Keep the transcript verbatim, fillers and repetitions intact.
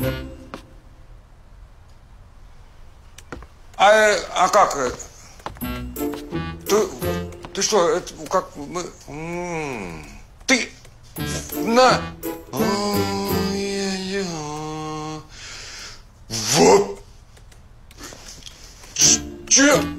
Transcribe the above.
А, а как? Ты, ты что, это как мы... Ты на... Вот. Че?